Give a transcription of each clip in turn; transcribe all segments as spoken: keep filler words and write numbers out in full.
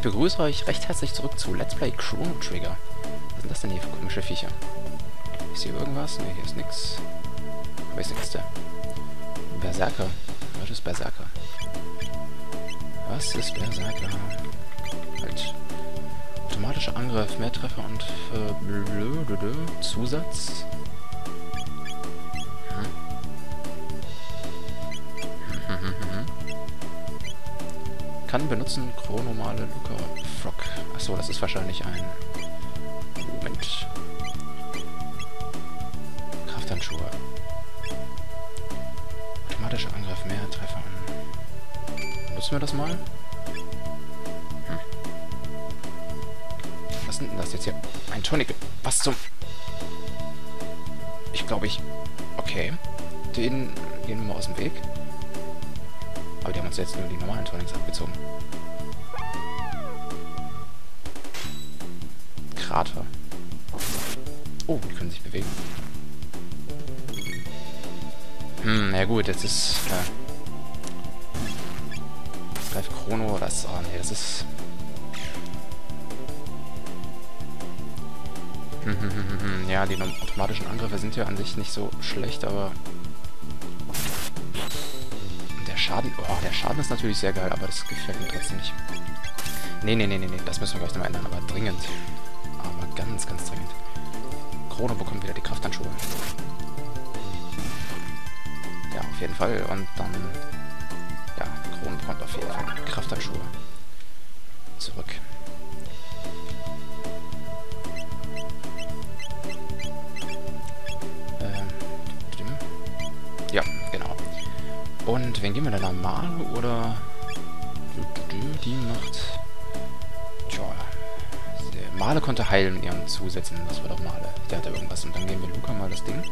begrüße euch recht herzlich zurück zu Let's Play Chrono Trigger. Was sind das denn hier für komische Viecher? Ist hier irgendwas? Ne, hier ist nix. Aber ist eine Kiste. Berserker. Was ist Berserker? Was ist Berserker? Halt. Automatischer Angriff, mehr Treffer und äh, blödödö. Zusatz. Hm. Kann benutzen chronomale Luca Frog. Achso, das ist wahrscheinlich ein... Moment. Krafthandschuhe. Automatischer Angriff, mehr Treffer. Nutzen wir das mal? Hm. Was sind denn das jetzt hier? Ein Tonic. Was zum... Ich glaube ich... Okay. Den gehen wir mal aus dem Weg. Aber die haben uns jetzt nur die normalen Tonics abgezogen. Krater. Oh, die können sich bewegen. Hm, na gut, jetzt ist... Äh, Greif Chrono, das... Oh, nee, das ist... Hm, hm, hm, hm, ja, die automatischen Angriffe sind ja an sich nicht so schlecht, aber... Schaden, oh, der Schaden ist natürlich sehr geil, aber das gefällt mir trotzdem nicht. Nee, nee, nee, nee, nee, das müssen wir gleich nochmal ändern, aber dringend. Aber ganz, ganz dringend. Chrono bekommt wieder die Krafthandschuhe. Ja, auf jeden Fall. Und dann... Ja, Chrono bekommt auf jeden Fall die Krafthandschuhe. Zurück. Ähm... Ja, genau. Und wen geben wir denn da? Male oder... Die macht... Tja... Male konnte heilen mit ihren Zusätzen. Das war doch Male. Der hatte irgendwas. Und dann geben wir Luca mal das Ding.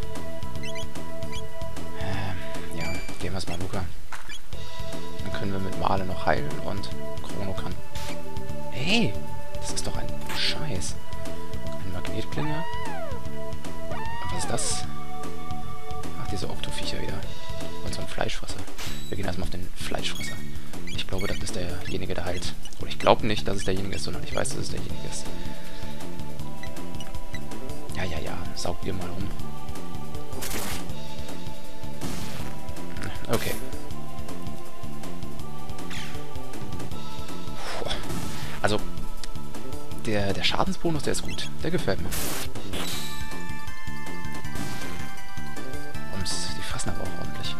Ähm, ja, geben wir es mal Luca. Dann können wir mit Male noch heilen und Chrono kann... Hey! Das ist doch ein Scheiß. Ein Magnetklinge. Und was ist das? Ach, diese Oktoviecher wieder. Und so ein Fleischfresser. Wir gehen erstmal auf den Fleischfresser. Ich glaube, das ist derjenige, der heilt. Oder ich glaube nicht, dass es derjenige ist, sondern ich weiß, dass es derjenige ist. Ja, ja, ja. Saugt ihr mal um. Okay. Puh. Also, der, der Schadensbonus, der ist gut. Der gefällt mir. Ums, die fressen aber auch ordentlich.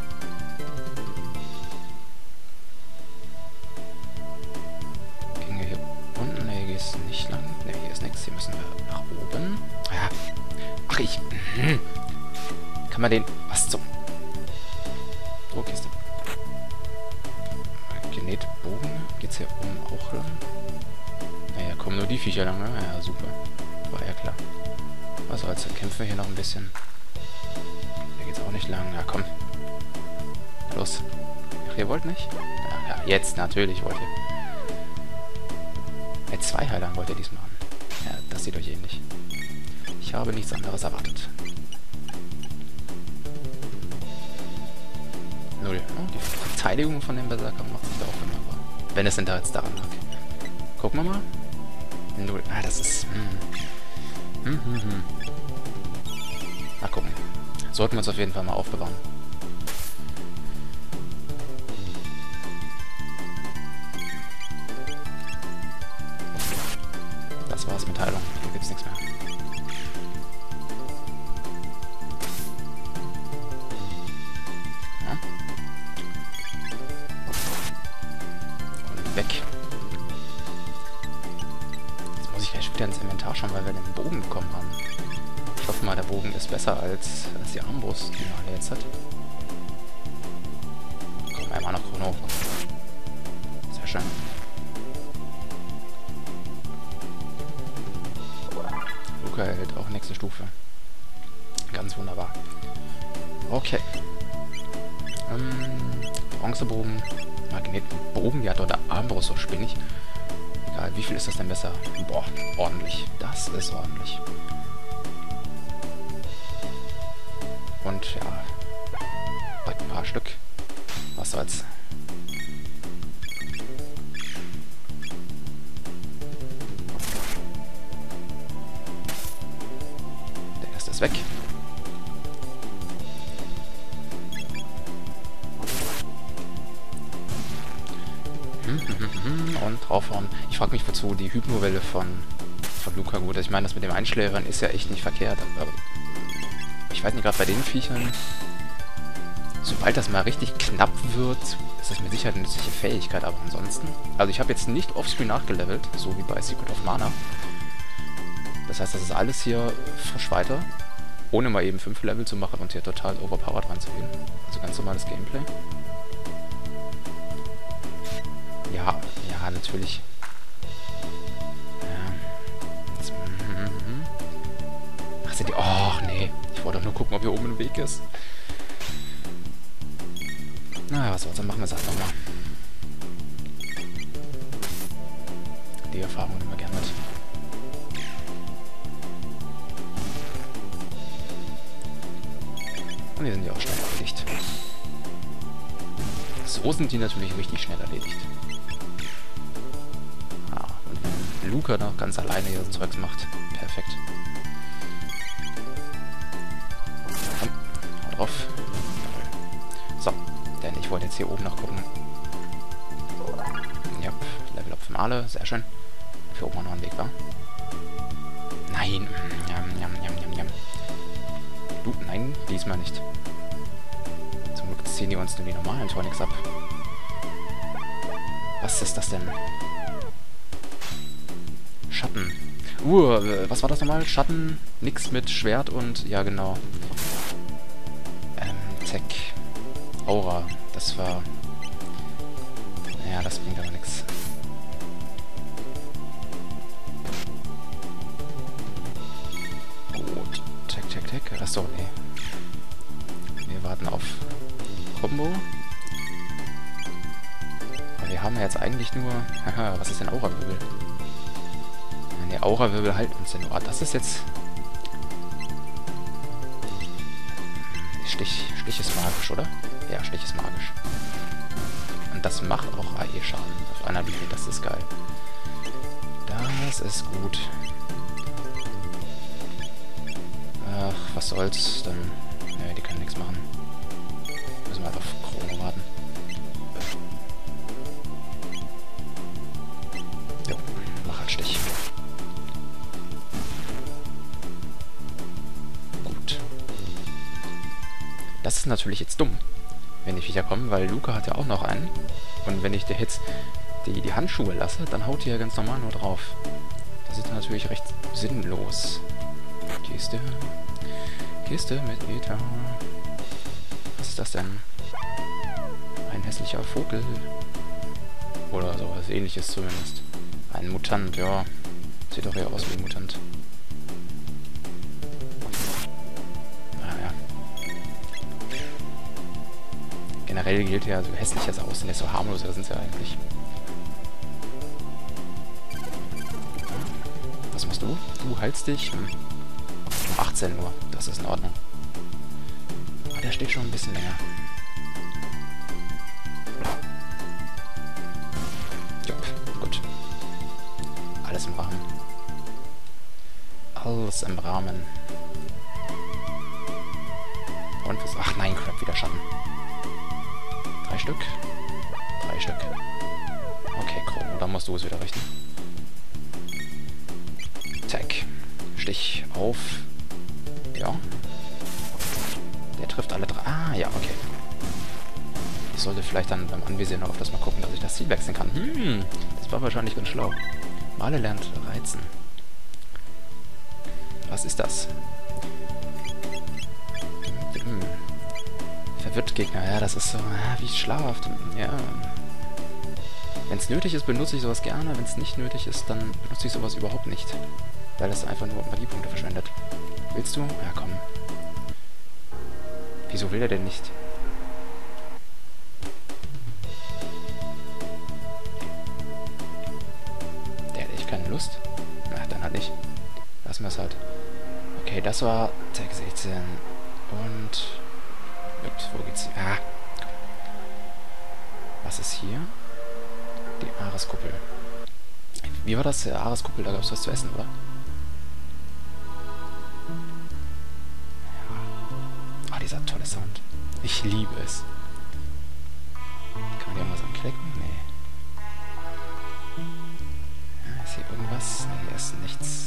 Nicht lang. Ne, hier ist nichts. Hier müssen wir nach oben. Ja. Ach, ich... Hm. Kann man den... Was zum... Druckkiste. Genetbogen. Geht's hier oben auch lang? Naja, kommen nur die Viecher lang, ne? Ja, super. War ja klar. Was soll's? Dann kämpfen wir hier noch ein bisschen. Hier geht's auch nicht lang. Ja, komm. Los. Ach, ihr wollt nicht? Ja, ja, jetzt natürlich wollt ihr. Mit zwei Heilern wollt ihr diesmal haben. Ja, das sieht euch ähnlich. Ich habe nichts anderes erwartet. Null. Oh, die Verteidigung von dem Berserker macht sich da auch wunderbar. Wenn es denn da jetzt daran lag. Gucken wir mal. Null. Ah, das ist... Hm. Hm, hm, hm. Mal gucken. Sollten wir uns auf jeden Fall mal aufbewahren. Das war's mit Heilung. Hier gibt's nichts mehr. Ja. Und weg. Jetzt muss ich gleich wieder ins Inventar schauen, weil wir den Bogen bekommen haben. Ich hoffe mal, der Bogen ist besser als, als die Armbrust, die Male jetzt hat. Komm, einmal noch Chrono. Sehr schön. Luca erhält auch nächste Stufe. Ganz wunderbar. Okay. Ähm, Bronzebogen. Magnetbogen. Ja, dort der Armbrust so spinnig. Egal, wie viel ist das denn besser? Boah, ordentlich. Das ist ordentlich. Und ja, ein paar Stück. Was soll's. weg. Und draufhauen. Ich frage mich, wozu die Hypnowelle von, von Luca gut ist. Ich meine, das mit dem Einschläfern ist ja echt nicht verkehrt. Aber ich weiß nicht, gerade bei den Viechern, sobald das mal richtig knapp wird, ist das mit Sicherheit eine nützliche Fähigkeit. Aber ansonsten, also ich habe jetzt nicht offscreen nachgelevelt, so wie bei Secret of Mana. Das heißt, das ist alles hier frisch weiter, ohne mal eben fünf Level zu machen und hier total overpowered ranzugehen. Also ganz normales Gameplay. Ja, ja, natürlich. Ja. Jetzt, mm, mm, mm. Ach, sind die... Och, nee. Ich wollte doch nur gucken, ob hier oben ein Weg ist. Na, was soll's, dann machen wir es halt nochmal. Die Erfahrung nehmen wir gerne mit. Und hier sind die auch schnell erledigt. So sind die natürlich richtig schnell erledigt. Ah, und wenn Luca noch ganz alleine hier das Zeugs macht. Perfekt. Komm, hau drauf. So, denn ich wollte jetzt hier oben noch gucken. Ja, Level Up für Male, sehr schön. Für oben noch ein Weg war. Nein. Jam, jam, jam, jam, jam. Du, nein, diesmal nicht. Zum Glück ziehen die uns nur die normalen Tonics ab. Was ist das denn? Schatten. Uh, was war das nochmal? Schatten, nix mit Schwert und... Ja, genau. Ähm, Tech. Aura. Das war... Ja, das bringt aber nichts. Gut. Tech, Tech, Tech. Achso, nee. Wir warten auf Combo. Aber wir haben ja jetzt eigentlich nur... Haha, was ist denn Aura-Wirbel? Ne, Aura-Wirbel halt uns denn. Oh, das ist jetzt... Stich, Stich ist magisch, oder? Ja, Stich ist magisch. Und das macht auch A E-Schaden. Auf einer Linie, das ist geil. Das ist gut. Ach, was soll's. Dann... Ne, die können nichts machen. Müssen wir einfach auf Chrono warten. Jo, mach halt Stich. Gut. Das ist natürlich jetzt dumm, wenn die Viecher kommen, weil Luca hat ja auch noch einen. Und wenn ich dir jetzt die, die Handschuhe lasse, dann haut die ja ganz normal nur drauf. Das ist natürlich recht sinnlos. Kiste. Kiste mit Ether. Was ist das denn? Ein hässlicher Vogel. Oder sowas ähnliches zumindest. Ein Mutant, ja. Sieht doch eher aus wie ein Mutant. Naja. Generell gilt ja, so hässlich das Aussehen, desto harmloser sind sie ja eigentlich. Was machst du? Du heilst dich. Hm. Um achtzehn Uhr. Das ist in Ordnung. Aber der steht schon ein bisschen länger. Jupp, gut. Alles im Rahmen. Alles im Rahmen. Und was? Ach nein, Crap, wieder Schatten. Drei Stück? Drei Stück. Okay, Chrono, dann musst du es wieder richten. Tag. Stich auf. Ja. Der trifft alle drei. Ah, ja, okay. Ich sollte vielleicht dann beim Anvisieren noch auf das mal gucken, dass ich das Ziel wechseln kann. Hm, das war wahrscheinlich ganz schlau. Male lernt reizen. Was ist das? Hm. Verwirrt Gegner. Ja, das ist so, ah, wie Schlaf. Ja. Wenn es nötig ist, benutze ich sowas gerne. Wenn es nicht nötig ist, dann benutze ich sowas überhaupt nicht. Weil es einfach nur Magiepunkte verschwendet. Willst du? Ja, komm. Wieso will er denn nicht? Der hat echt keine Lust? Na, dann halt nicht. Lassen wir es halt. Okay, das war Tag sechzehn. Und... Ups, wo geht's hier? Ah. Was ist hier? Die Ares-Kuppel. Wie war das? Der Ares-Kuppel, da gab es was zu essen, oder? Ich liebe es. Kann man hier irgendwas anklicken? Nee. Ja, ist hier irgendwas? Nee, hier ist nichts.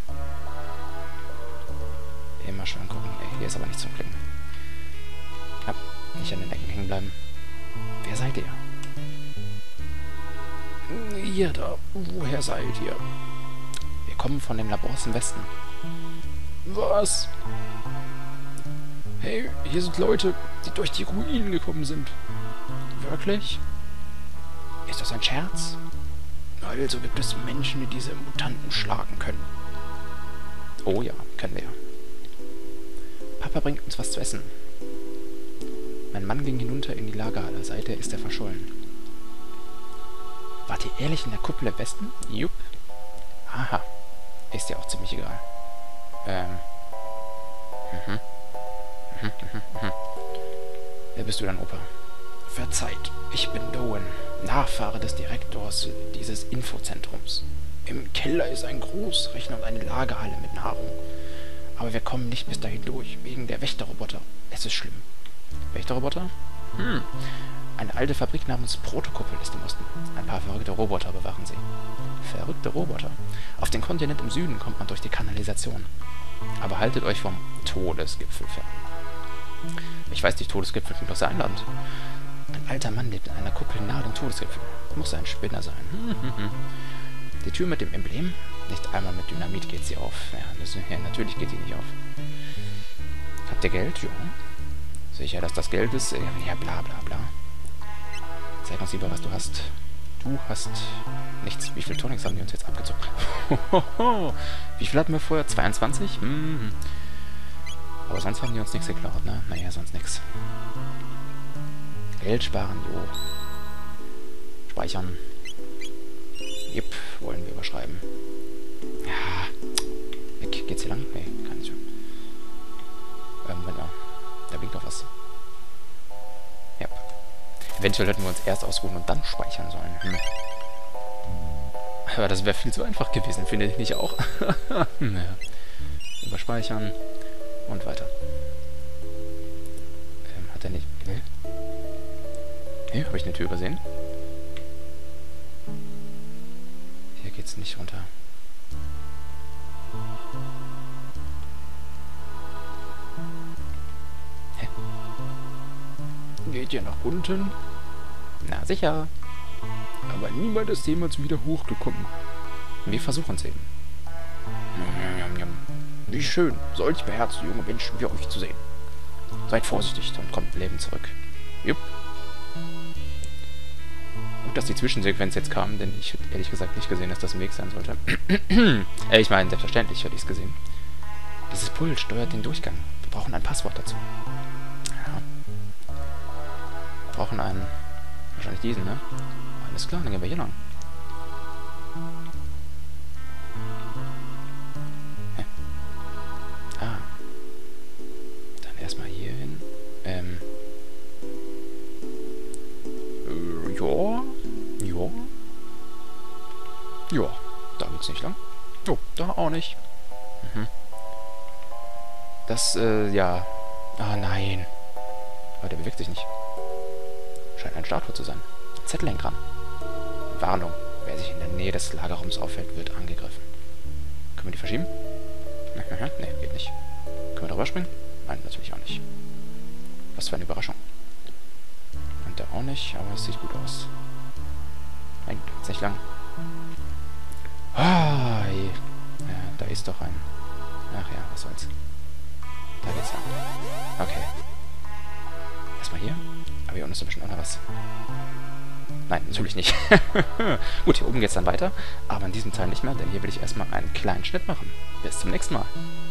Immer schön gucken. Nee, hier ist aber nichts zum Klicken. Ja, nicht an den Ecken hängen bleiben. Wer seid ihr? Ihr da. Woher seid ihr? Wir kommen von den Labors im Westen. Was? Hey, hier sind Leute, die durch die Ruinen gekommen sind. Wirklich? Ist das ein Scherz? Also gibt es Menschen, die diese Mutanten schlagen können. Oh ja, können wir. Papa bringt uns was zu essen. Mein Mann ging hinunter in die Lagerhalle. Seither ist er verschollen. Wart ihr ehrlich in der Kuppel im Westen? Jupp. Aha. Ist ja auch ziemlich egal. Ähm. Mhm. Mhm, mhm, mhm. Wer bist du dann, Opa? Verzeiht, ich bin Doan, Nachfahre des Direktors dieses Infozentrums. Im Keller ist ein Großrechner und eine Lagerhalle mit Nahrung. Aber wir kommen nicht bis dahin durch, wegen der Wächterroboter. Es ist schlimm. Wächterroboter? Hm. Eine alte Fabrik namens Protokuppel ist im Osten. Ein paar verrückte Roboter bewachen sie. Verrückte Roboter. Auf den Kontinent im Süden kommt man durch die Kanalisation. Aber haltet euch vom Todesgipfel fern. Ich weiß nicht, Todesgipfel klingt doch sehr einladend. Ein alter Mann lebt in einer Kuppel nahe dem Todesgipfel. Muss ein Spinner sein. Die Tür mit dem Emblem? Nicht einmal mit Dynamit geht sie auf. Ja, das, ja, natürlich geht die nicht auf. Habt ihr Geld? Ja. Sicher, dass das Geld ist? Ja, bla bla bla. Zeig uns lieber, was du hast. Du hast nichts. Wie viel Tonics haben die uns jetzt abgezogen? Wie viel hatten wir vorher? zweiundzwanzig? Mhm. Aber sonst haben die uns nichts geklaut, ne? Naja, sonst nichts. Geld sparen, jo. Speichern. Jep, wollen wir überschreiben. Ja. Weg. Geht's hier lang? Nee, kann nicht. Ähm, wenn da. Da blinkt doch was. Ja. Eventuell hätten wir uns erst ausruhen und dann speichern sollen. Hm. Aber das wäre viel zu einfach gewesen, finde ich nicht auch. Naja. Überspeichern. Und weiter. Ähm, hat er nicht... Ne? Hey, habe ich eine Tür übersehen? Hier geht's nicht runter. Hä? Geht ihr nach unten? Na sicher. Aber niemand ist jemals wieder hochgekommen. Wir versuchen es eben. Wie schön, solch beherzte junge Menschen wie euch zu sehen. Seid vorsichtig und kommt lebend zurück. Jupp. Gut, dass die Zwischensequenz jetzt kam, denn ich hätte ehrlich gesagt nicht gesehen, dass das ein Weg sein sollte. äh, ich meine, selbstverständlich hätte ich es gesehen. Dieses Pult steuert den Durchgang. Wir brauchen ein Passwort dazu. Ja. Wir brauchen einen... Wahrscheinlich diesen, ne? Alles klar, dann gehen wir hier lang. Hä? Ah. Dann erstmal hier hin. Ähm... Ja. Ja. Ja. Da geht's nicht lang. Jo, da auch nicht. Mhm. Das, äh, ja. Ah, nein. Aber der bewegt sich nicht. Scheint ein Statue zu sein. Zettel hängt dran. Warnung. Wer sich in der Nähe des Lagerraums aufhält, wird angegriffen. Können wir die verschieben? Ne, geht nicht. Können wir darüber springen? Nein, natürlich auch nicht. Was für eine Überraschung. Und der auch nicht, aber es sieht gut aus. Nein, ist nicht lang. Ah, je. Ja, da ist doch ein... Ach ja, was soll's. Da geht's lang. Okay. Erstmal hier. Aber hier unten ist doch bestimmt auch noch was. Nein, natürlich nicht. Gut, hier oben geht's dann weiter. Aber in diesem Teil nicht mehr, denn hier will ich erstmal einen kleinen Schnitt machen. Bis zum nächsten Mal.